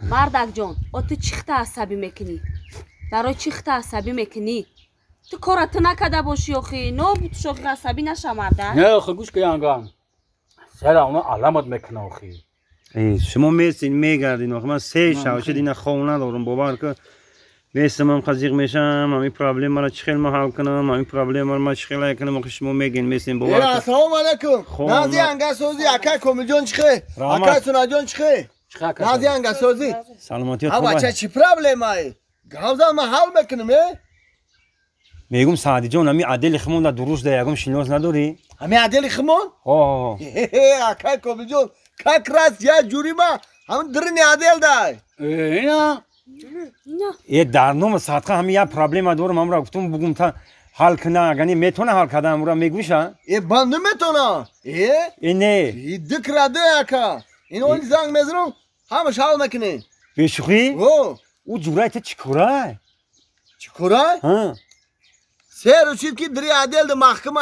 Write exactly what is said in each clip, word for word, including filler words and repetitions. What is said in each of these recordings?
مردک جان تو چیخته عصبی میکنی؟ برای چیخته عصبی میکنی؟ تو کارت نکده باشی آخی نه بود شوخی عصبی نشه مردک؟ نه آخی گوش که ینگم سر اونا علامت میکنه آخی شما میستین میگردین آخی من سه شوشه دینا خونه دارم باور که میستم هم خزیق میشم همین پرابلم مرا چخیل ما حل کنم همین پرابلم مرا ما چخیل کنم آخی شما میگین میستین باور که السلام علیکم نازی انگا سوزی اکا کمیل جان چخه اکا سونا جان چخه نازی انگا سوزی سلامتی خوبه بچه چی پرابلم های گاوزا ما حل میکنم میگم سعدی جان همین عدل خمون در دروش ده یکم شناس نداری؟ همین عدل خمون؟ آه اکا کمیل جان که کراس یا جوری ما همین درنی عدل دای اینا یه درنوم صدقه همین یه پرابلم دارم امرا گفتم بگم تا حل کنه یعنی میتونه حل کنه امرا میگوشه ای بند نمیتونه ای نه ای دکراده اکا این اون زنگ میزنم همش حل میکنه بیشوخی؟ او او جورای تو چیکاره؟ چیکاره؟ ها سه روشید که دری عدل ده محکمه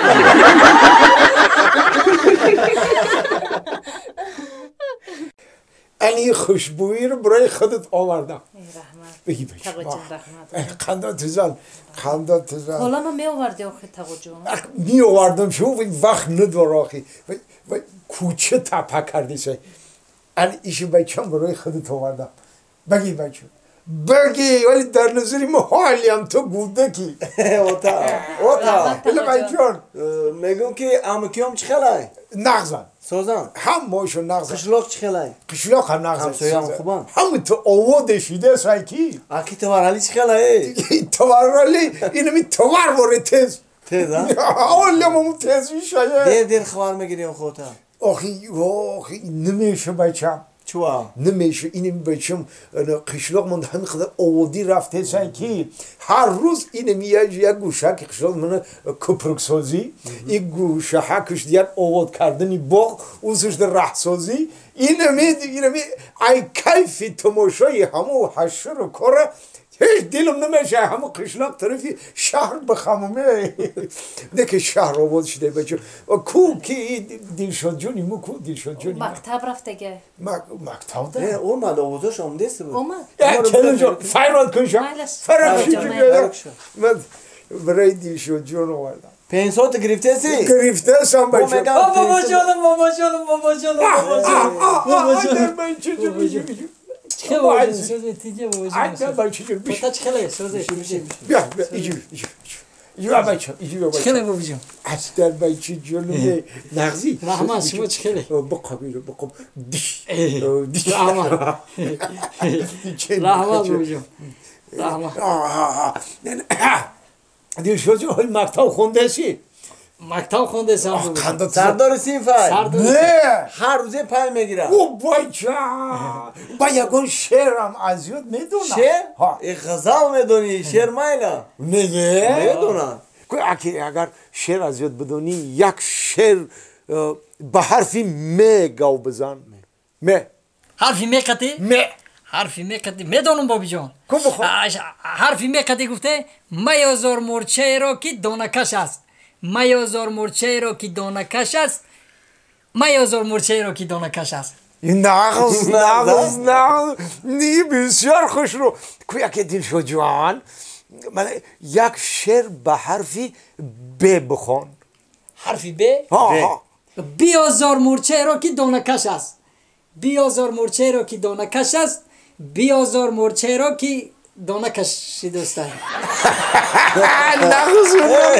این خوشبویی رو برای خودت آوردم بگی بگی خندان تزن خندان تزن حالا ما می آوردی آخی تقو جون می آوردم شو وقت ندار آخی و کوچه تپا کردی سه این ایشو بچه هم برای خودت آوردم بگی بچه بگی ولی در نظری ما حالی هم تو گوده کی اوتا اوتا بله بچه جان میگم که امکی هم چه خلای؟ نغزن سوزن هم ماشو نغزن قشلاق چه خلای؟ قشلاق هم نغزن همسایه هم خوبان هم تو آواده شیده سایکی اکی تورالی چه خلای؟ تورالی اینو می توار وره تز تز ها؟ اولی ممو تزی شایه دیر دیر خوار میگیریم خودتا آخی آخی نمیشه بچم چوا؟ نمیشه اینم بچم قشلاق من همین خدا آوادی رفته سایکی هر روز اینم یک گوشه که قشلاق من کپرک سازی این گوشه حکش دیگر آواد کردنی باغ اوزش در ره سازی اینم اینم ای کیفی تماشای همو حشر و کاره هیچ دلم نمیشه همه قشلاق طرفی شهر بخمومه ده که شهر آباد شده بچه کو کی دلشاد جونی مو کو دلشاد جونی مکتب رفته که مکتب ده اومد آوازش آمده است بود اومد چنین جان فیراد کن شم فیراد کن من برای دلشاد جون آوردم پنسات گرفته سی؟ گرفته سم بچه بابا جانم بابا جانم بابا جانم بابا جانم بابا جانم بچه جون چه بابا جانم سوزه تیجه بابا جانم عجب بچه جون بطا چه خیلی سوزه بیا بیا ایجور ایجور ایجور بچه ایجور بچه چه خیلی بابا جانم اصلا بچه جونم نغزی رحمت شما چه خیلی بقا بیرو بقا دیش دیش رحمت رحمت بابا جانم رحمت دیو شو جو های مکتب خونده سی مکتب خونده سی سردار سیفای نه هر روزه پای میگیرم او بچه با یکون شعرم از یاد میدونم شعر؟ ای غزال میدونی شعر مایلا نه میدونم اگر شعر از یاد بدونی یک شعر به حرفی می گاو بزن می حرفی می کتی؟ می حرفی می کتی میدونم بابی جان حرفی می کتی گفته میازار مرچه را که دانکش است میازار مرچه را که دانکش است میازار مرچه را که دانکش است نغز نغز نغز نی بسیار خوش رو کویا که دل شو جوان من یک شعر به حرفی ب بخون حرفی ب؟ ها بیازار مرچه را که دانکش است بیازار مرچه را که دانکش است بیازار مرچه را که دانکش دوستان نغز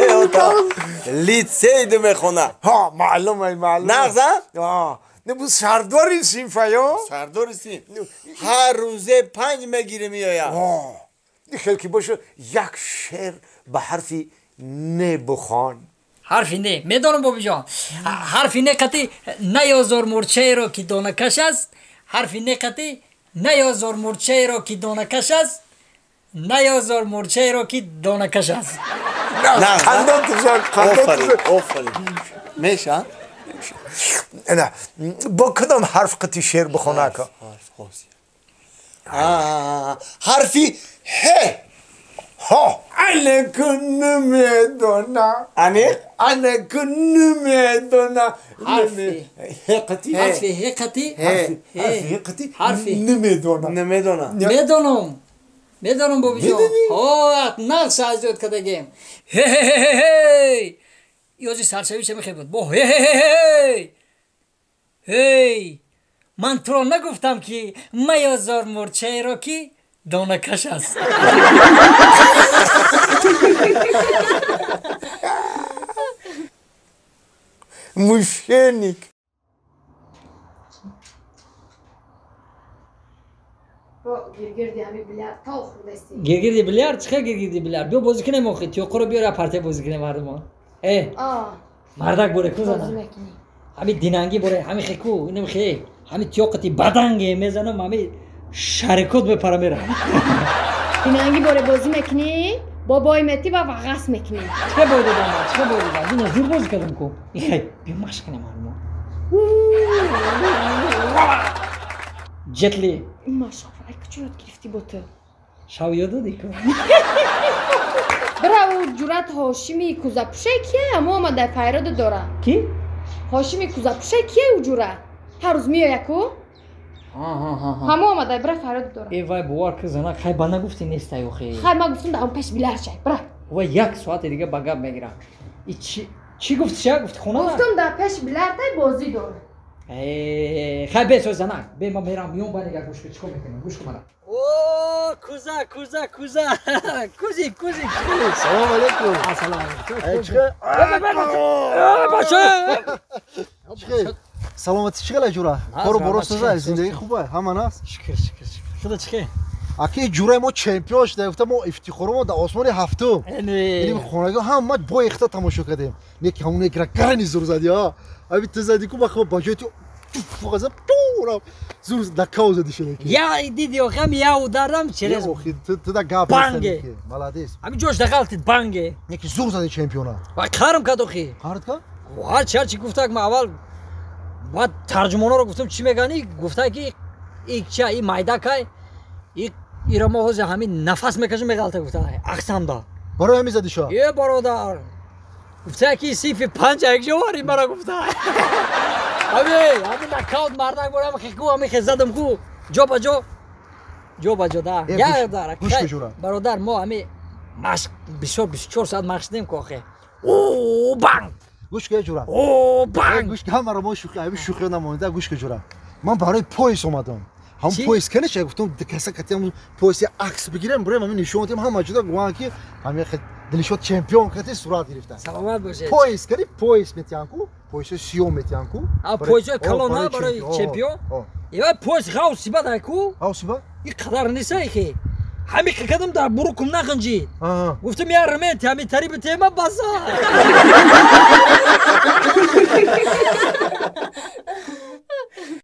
لیتسه دو میخونه ها معلومه معلومه نغز ها نبود سرداری سیمفایا سردار سیم هر روزه پنج میگیره میایم خیلی که باشه یک شعر به حرفی نه بخوان حرفی نه میدونم بابی جان حرفی نه کتی نیازار مرچه را که دانکش است حرفی نه کتی نیازار مرچه را که دانکش است نیازار مرچه را که دانکش است نه خندان تجار آفرین آفرین میشه نه با کدام حرف قطی شعر بخونه که حرفی ه ها انا كن میدونم انا انا كن میدونم حرفی حقتی حرفی حقتی حرفی حقتی حرفی نمیدونم نمیدونم میدونم میدونم بابی جان ها نقص ازیاد کردگیم هی هی هی هی یوزی سرشوی چه میخوای بود با هی هی هی هی من تو رو نگفتم که میازار مرچه را که دانکش است مشکنیک گرگیردی بیلیارد چه گرگیردی بیلیارد بیا بازی کنیم آخه تیوقو رو بیار پرته بازی کنیم مردمان ای مردک بوره کو زنم همین دینانگی بوره همین خیکو اینم خی همین تیوقتی بدنگه میزنم همین شرکت به پرا میرم دینانگی بوره بازی میکنی بابای متی و وقص میکنی چه بوده دارم چه بوده دارم این زور بازی کردم کو این خی بیا مشق کنیم مردمان جتلی ماشاءالله ای کجا یاد گرفتی با تو شاو یاد دادی کو برا او جورت هاشمی کوزاپشه کیه اما آمده فیراد داره کی؟ هاشمی کوزاپشه کیه او جورت هر روز میای کو ها ها ها ها همه آمده برا فیراد داره ای وای بوار که زنه خیلی با نگفتی نیسته یو خیلی خیلی ما گفتم دارم پیش بیلر شای برا و یک ساعت دیگه بگم میگیرم ای چی چی گفتی چه گفتی خونه گفتم در پیش بیلر تای بازی داره ای خیلی بیسو زنه بی ما میرم میون با نگه گوش که چکو میکنم گوش که مرا اوه کوزا کوزا کوزا کوزی کوزی کوزی سلام علیکم سلام علیکم چخه باشه چخه سلامتی چخه جورا کارو برو سوزا زندگی خوبه همان است شکر شکر شکر خدا چخه اکی جورای ما چمپیون شده گفتم ما افتخار ما در آسمان هفتم یعنی خونگی هم ما با اختا تماشا کردیم یک همون یک رکرنی زور زدی ها ابی تو زدی کو بخو باجه تو فوقا پورا زور دکاو زدی شده یا دیدی خم یا دارم چرز تو تو دا گاب بانگه مالادیس همین جوش دخلت بانگه یکی زور زدی چمپیونا و کارم کردو خی کارت کا هر چهار چی گفته که اول بعد ترجمانا رو گفتم چی میگنی گفته که یک چه این مایدا که یک ایرما هوز همین نفس میکشه میگالته گفته اقسام دا برای همین زدی شا یه برادر گفته که سیف پنج یک جواری مرا گفته همین همین نکاوت مردک برام خیکو همین خزدم کو جو با جو جو با جو دا یا داره برادر ما همین مشق بیست بیست و چهار ساعت مشق نیم که آخه او بانگ گوش که جورا او بانگ گوش که همه ما شوخی همین شوخی نمونده گوش که جورا من برای پلیس اومدم هم پلیس کنه چه گفتم دکسا کاتیم پلیس عکس بگیرم برام همین نشون دادم هم اجدا گوان که همین خد دلشوت چمپیون کتی صورت گرفتن سلامت باشه پلیس کردی پلیس میتیانکو پلیس سیو میتیانکو آ پلیس کلونا برای چمپیون یا پلیس غوسی بده کو غوسی با این قدر نیست که همین که کدام در بروکم نخنجی گفتم یا رمت همین تری به تیمه بازا